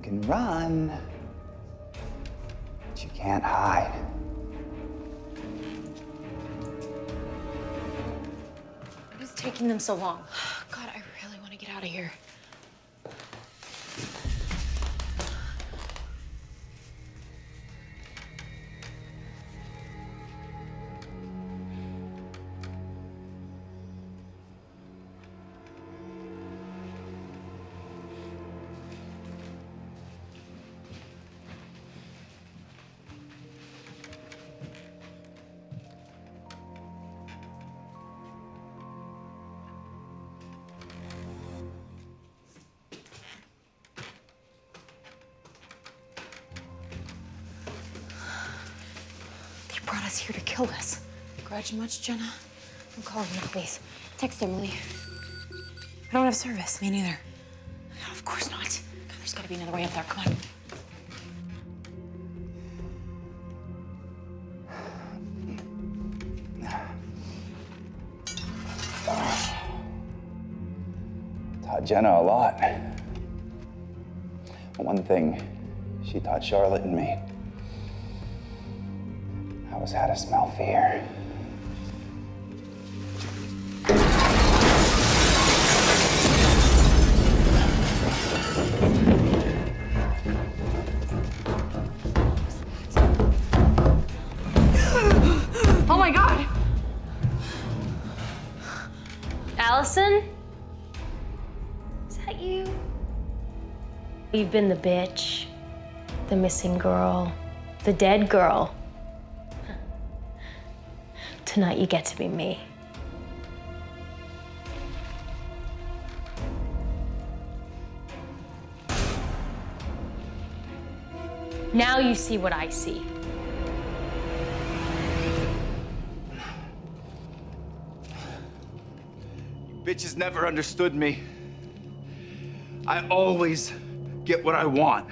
can run, but you can't hide. What is taking them so long? God, I really want to get out of here. Brought us here to kill us. Grudge much, Jenna? I'm calling the police. Text Emily. I don't have service. Me neither. God, of course not. God, there's gotta be another way up there. Come on. Taught Jenna a lot. One thing she taught Charlotte and me was how to smell fear. Oh my God! Allison? Is that you? You've been the bitch, the missing girl, the dead girl. Tonight you get to be me. Now you see what I see. You bitches never understood me. I always get what I want.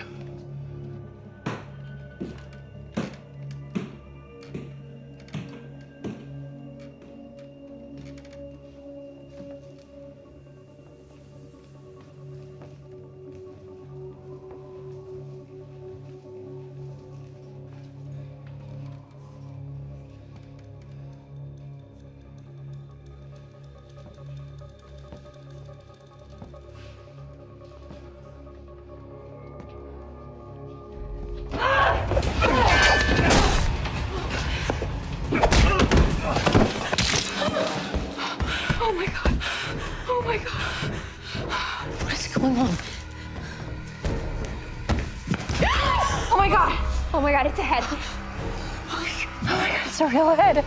Oh my God. Oh my God. What is going on? Oh my God. Oh my God, it's a head. Oh my God, it's a real head.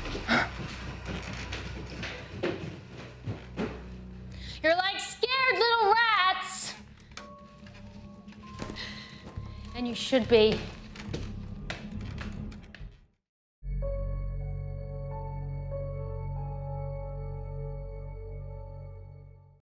You're like scared little rats. And you should be.